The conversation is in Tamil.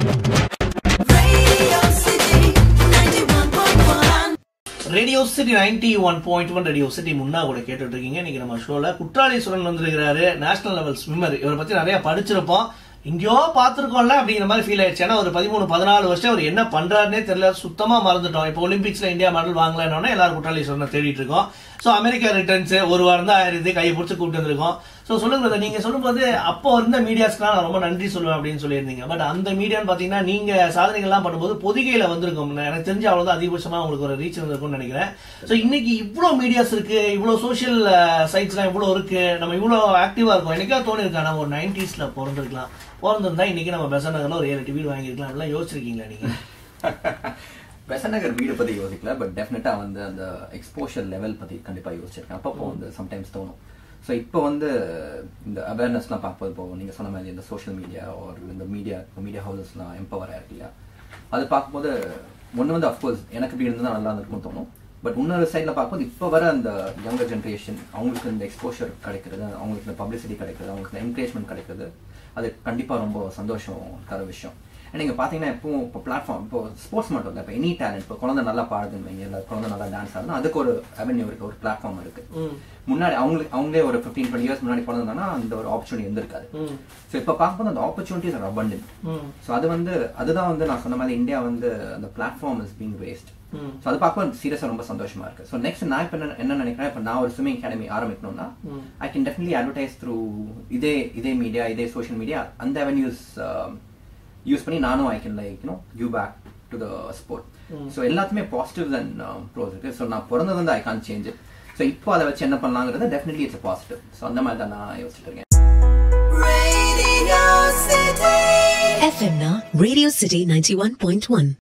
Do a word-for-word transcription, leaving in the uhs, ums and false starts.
Radio city ninety one point one radio city Munna கூட கேட்டுட்டு இருக்கீங்க. இன்னைக்கு நம்ம ஷோல குற்றாலீஸ்வரன் வந்திருக்கிறாரு, நேஷனல் லெவல் ஸ்விம்மர். இவரை பத்தி நிறைய படிச்சிருப்போம், இங்கேயோ பாத்துருக்கோம்ல அப்படிங்கிற மாதிரி ஃபீல் ஆயிடுச்சு. ஏன்னா ஒரு பதிமூணு பதினாலு வருஷம் அவர் என்ன பண்றாருன்னே தெரியல, சுத்தமா மறந்துட்டோம். இப்போ ஒலிம்பிக்ஸ்ல இந்தியா மெடல் வாங்கலன்னு எல்லாரும் குற்றாலீஸ்வரனை தேடிட்டு இருக்கோம். சோ அமெரிக்கா ரிட்டர்ன்ஸ் ஒரு வாரம் தான் ஆயிருது, கையை பிடிச்சி கூப்பிட்டு வந்திருக்கோம். சோ சொல்லுங்க, நீங்க சொல்லும்போது அப்போ இருந்த மீடியாஸ்க்குலாம் நான் ரொம்ப நன்றி சொல்லுவேன் அப்படின்னு சொல்லியிருந்தீங்க. பட் அந்த மீடியான்னு பாத்தீங்கன்னா நீங்க சாதனைகள்லாம் பண்ணும்போது பொதிகையில வந்திருக்கும். எனக்கு தெரிஞ்ச அவ்வளவுதான் அதிகபட்சமா உங்களுக்கு ஒரு ரீச் வந்திருக்கும்னு நினைக்கிறேன். சோ இன்னைக்கு இவ்வளவு மீடியாஸ் இருக்கு, இவ்வளவு சோசியல் சைட்ஸ் எல்லாம் இவ்வளவு இருக்கு, நம்ம இவ்வளவு ஆக்டிவா இருக்கும். எனக்கா தோணி இருக்கா நம்ம ஒரு நைன்டிஸ்ல பிறந்திருக்கலாம், பிறந்திருந்தா இன்னைக்கு நம்ம பெசன்ட் நகர்ல ஒரு ஏழு எட்டு வீடு வாங்கிருக்கலாம் எல்லாம் யோசிச்சிருக்கீங்களா நீங்க? பெசன்ட் நகர் வீடு பத்தி யோசிக்கல, பட் டெஃபினட்டா வந்து அந்த எக்ஸ்போஷர் லெவல் பத்தி கண்டிப்பா யோசிச்சிருக்கேன். அப்பப்போ வந்து சம்டைம்ஸ் தோணும். ஸோ இப்போ வந்து இந்த அவேர்னஸ்லாம் பார்ப்பது போகும். நீங்கள் சொன்ன மாதிரி இந்த சோஷியல் மீடியா ஒரு இந்த மீடியா மீடியா ஹவுசஸ்லாம் எம்பவர் ஆயிருக்கு இல்லையா, அது பார்க்கும்போது ஒன்று வந்து அஃப்கோர்ஸ் எனக்கு இப்படி இருந்தால் நல்லா இருக்கும்னு தோணும். பட் இன்னொரு சைடில் பார்க்கும்போது இப்போ வர அந்த யங்கர் ஜென்ரேஷன் அவங்களுக்கு இந்த எக்ஸ்போஷர் கிடைக்கிறது, அவங்களுக்கு இந்த பப்ளிசிட்டி கிடைக்கிறது, அவங்களுக்கு இந்த என்கரேஜ்மெண்ட் கிடைக்கிறது, அது கண்டிப்பாக ரொம்ப சந்தோஷம் தர விஷயம். நீங்கள் பார்த்தீங்கன்னா இப்போ இப்போ பிளாட்ஃபார்ம் இப்போ ஸ்போர்ட்ஸ் மட்டும் இல்லை, இப்போ எனி டேலண்ட், இப்போ குழந்தை நல்லா பாடுதுன்னு வைங்க, இல்லை குழந்தை நல்லா டான்ஸ் ஆடுதுன்னா அதுக்கு ஒரு அவென்யூ இருக்குது, ஒரு பிளாட்ஃபார்ம் இருக்குது. முன்னாடி அவங்களுக்கு அவங்களே ஒரு ஃபிஃப்டீன் டுவெண்ட்டி இயர்ஸ் முன்னாடி பிறந்தாங்கன்னா அந்த ஒரு ஆப்பர்ச்சுனிட்டி இருந்திருக்காது. ஸோ இப்போ பார்க்கும்போது அந்த ஆப்பர்ச்சுனிட்டிஸ் ஆர் அபண்டன்ட். ஸோ அது வந்து அதுதான் வந்து நான் சொன்ன மாதிரி இந்தியா வந்து அந்த platform is being waste. So அது பார்க்கும்போது சீரியஸாக ரொம்ப சந்தோஷமா இருக்கு. ஸோ நெக்ஸ்ட் நான் இப்போ என்ன நினைக்கிறேன், இப்போ நான் ஒரு ஸ்விம்மிங் அகாடமி ஆரம்பிக்கணும்னா I can definitely advertise through இதே இதே மீடியா இதே சோஷியல் மீடியா, அந்த அவென்யூஸ் யூஸ் பண்ணி நானும் I can like you know give back to the sport. So எல்லாத்துமே பாசிட்டிவ்ஸ் அண்ட் ப்ரோஸ் இருக்கு. ஸோ நான் பிறந்தது வந்து I can change it. So இப்போ அதை வச்சு என்ன பண்ணலாங்கிறது டெஃபினெட்லி இட்ஸ் பாசிட்டிவ். ஸோ அந்த மாதிரி தான் நான் யோசிச்சுட்டு இருக்கேன். F M na Radio City ninety-one point one.